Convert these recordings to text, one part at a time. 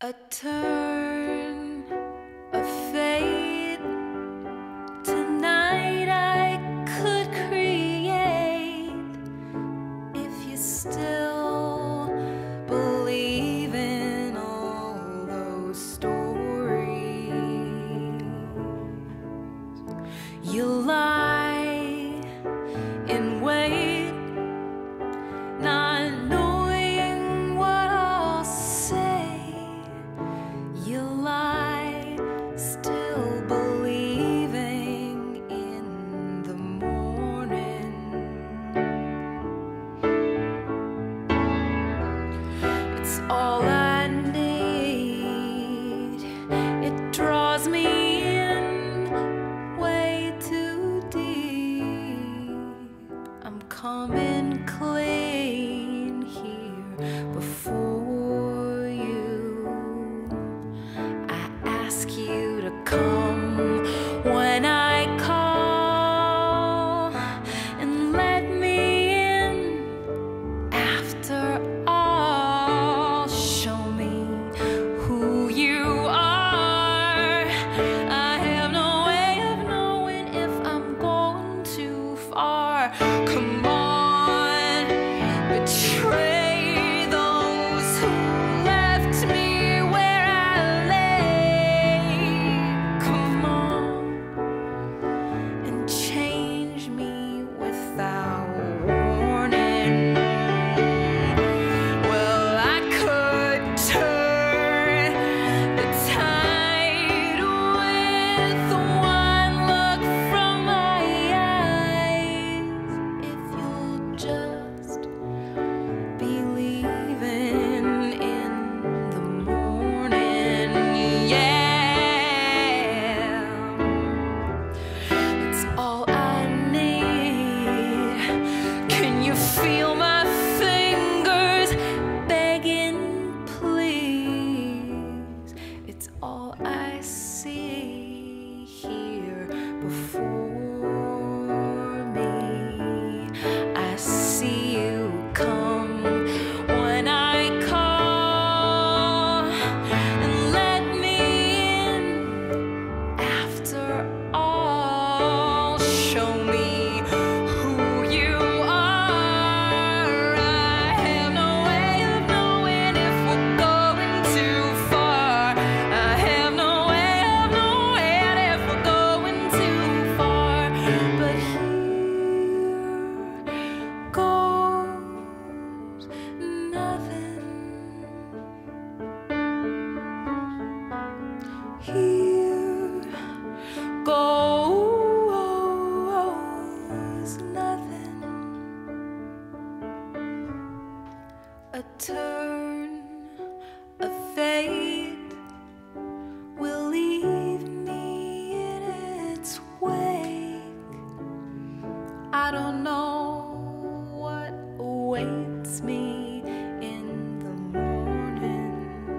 A turn of fate. Tonight I could create if you still believe in all those stories. You lie in wait, not knowing what I'll say. You lie, still believing in the morning. It's all I need. It draws me in way too deep. I'm coming clean here before you. I ask you to come when I call and let me in. After all, show me who you are. I have no way of knowing if I'm going too far. Come on, betray those who left me where I lay. Come on and change me without warning. Well, I could turn the tide with one look from my eyes if you'll just believing in the morning. Yeah, it's all I need. Can you feel my fingers begging, please? It's all I see here before me. I see you come when I call and let me in. After all, show me who you are. I have no way of knowing if we're going too far. I have no way of knowing if we're going too far. But here goes nothing. Here goes nothing. A turn of fate will leave me in its wake. I don't know what awaits me in the morning,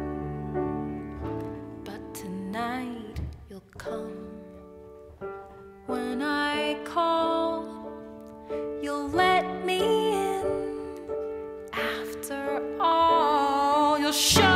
but tonight you'll come when I call. You'll let me in. After all, you'll show